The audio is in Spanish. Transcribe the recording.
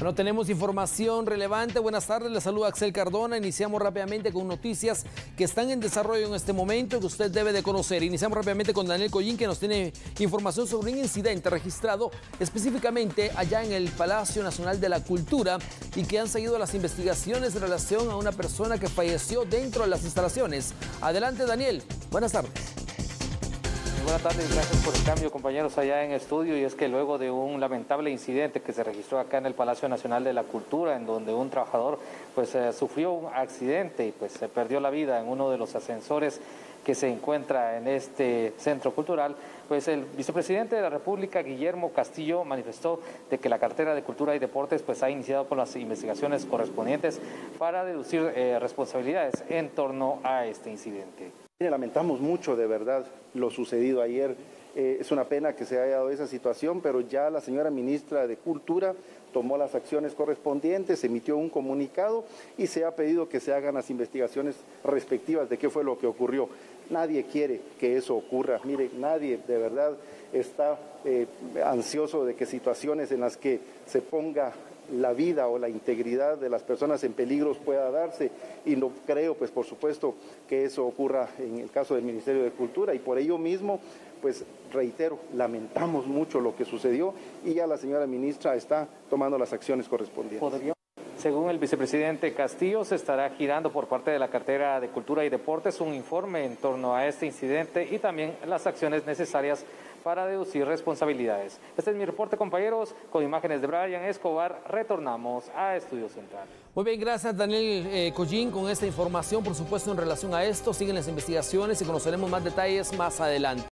Bueno, tenemos información relevante. Buenas tardes, les saluda Axel Cardona. Iniciamos rápidamente con noticias que están en desarrollo en este momento que usted debe de conocer. Iniciamos rápidamente con Daniel Collín, que nos tiene información sobre un incidente registrado específicamente allá en el Palacio Nacional de la Cultura y que han seguido las investigaciones en relación a una persona que falleció dentro de las instalaciones. Adelante, Daniel. Buenas tardes. Buenas tardes, gracias por el cambio, compañeros, allá en estudio. Y es que luego de un lamentable incidente que se registró acá en el Palacio Nacional de la Cultura, en donde un trabajador sufrió un accidente y se perdió la vida en uno de los ascensores que se encuentra en este centro cultural, el vicepresidente de la República, Guillermo Castillo, manifestó de que la cartera de Cultura y Deportes ha iniciado con las investigaciones correspondientes para deducir responsabilidades en torno a este incidente. Lamentamos mucho, de verdad, lo sucedido ayer. Es una pena que se haya dado esa situación, pero ya la señora ministra de Cultura tomó las acciones correspondientes, emitió un comunicado y se ha pedido que se hagan las investigaciones respectivas de qué fue lo que ocurrió. Nadie quiere que eso ocurra. Mire, nadie de verdad está ansioso de que situaciones en las que se ponga la vida o la integridad de las personas en peligro pueda darse, y no creo, por supuesto, que eso ocurra en el caso del Ministerio de Cultura, y por ello mismo, reitero, lamentamos mucho lo que sucedió y ya la señora ministra está tomando las acciones correspondientes. Según el vicepresidente Castillo, se estará girando por parte de la cartera de Cultura y Deportes un informe en torno a este incidente y también las acciones necesarias para deducir responsabilidades. Este es mi reporte, compañeros. Con imágenes de Brian Escobar, retornamos a Estudio Central. Muy bien, gracias Daniel Collín con esta información. Por supuesto, en relación a esto, siguen las investigaciones y conoceremos más detalles más adelante.